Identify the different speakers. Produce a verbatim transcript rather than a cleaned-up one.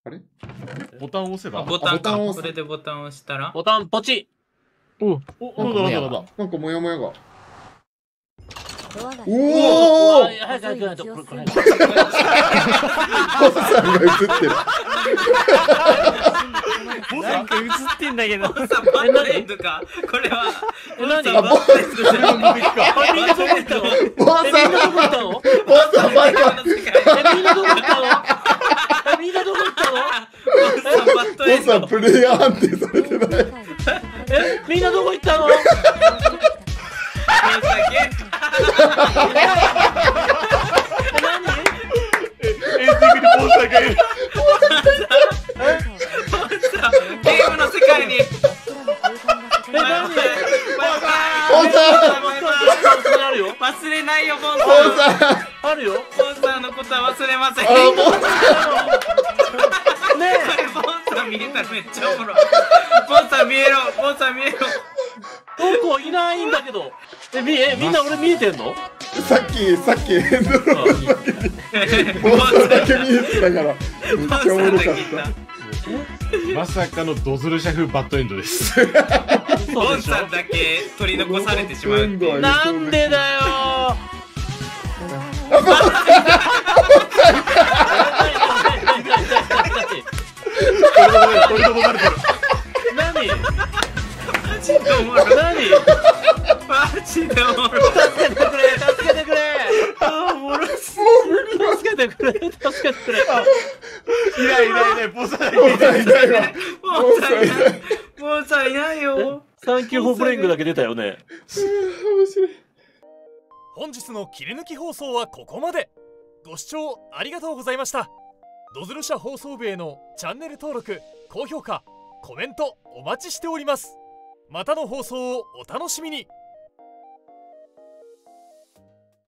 Speaker 1: あれ
Speaker 2: ボタンを押せば。
Speaker 3: ボタンか。
Speaker 1: ボタンを押す
Speaker 3: それでボタンを押したら。
Speaker 4: ボタンポチ。
Speaker 2: おお、なんだなんだなんだ。
Speaker 1: なんかモヤモヤが。
Speaker 4: おお。はいはいはいはい。これこれ。
Speaker 1: ポさんが映ってる。
Speaker 4: なんか映ってんだけど。
Speaker 3: ボさんバッドエンドか。これは。
Speaker 4: え、何？
Speaker 3: ボさんバッドエンドじゃん。
Speaker 4: え、みんなどこ行ったの？え、
Speaker 1: ポさん、
Speaker 4: みんなどこ行ったの？
Speaker 1: ポさんバイバイ。
Speaker 4: え、みんなどこ行ったの？え、みんなどこ行ったの？
Speaker 3: ボさんバッドエンド。
Speaker 1: ポさんプレイヤー判定されてない。
Speaker 4: え、みんなどこ行ったの？
Speaker 2: エンディングにポンさんがいる。
Speaker 3: ゲームの世界に。
Speaker 4: え、何？
Speaker 1: ポンさん
Speaker 4: あるよ。
Speaker 3: 忘れないよ、ボン
Speaker 1: ポ
Speaker 3: さん。
Speaker 1: ンさん
Speaker 4: あるよ。
Speaker 3: ボンさんのことは忘れません。
Speaker 1: あのポンさん
Speaker 4: ね
Speaker 3: ボンさん見えたらめっちゃおもろい。ボンさん見えろ、ボンさん見えろ。
Speaker 4: え、どこいないんだけど。え、み、え、みんな俺見えてんの？
Speaker 1: さっきさっきエンドロールだけにポンさんだけ見えてたからめっちゃおもろかった
Speaker 2: まさかのドズルシャフバッドエンドです。
Speaker 3: ボンさんだけ取り残されてしまうっていう。
Speaker 4: なんでだよ
Speaker 2: 取り残されてる。
Speaker 4: 何？
Speaker 3: マジでおもろい。
Speaker 4: 何？
Speaker 3: マジでおもろい。
Speaker 4: 助けてくれ、助けてくれ。
Speaker 3: あーおもろい。
Speaker 4: 助けてくれ、助けてくれ。
Speaker 2: いないいないいない、ポンさんだけ。
Speaker 1: ポンさんいないわ。
Speaker 3: ボンさんいない。ボンさんいないよ。
Speaker 4: サンキューフォープレイングだけ出たよね。
Speaker 1: 面白い。
Speaker 5: 本日の切り抜き放送はここまで。ご視聴ありがとうございました。ドズル社放送部へのチャンネル登録、高評価、コメントお待ちしております。またの放送をお楽しみに。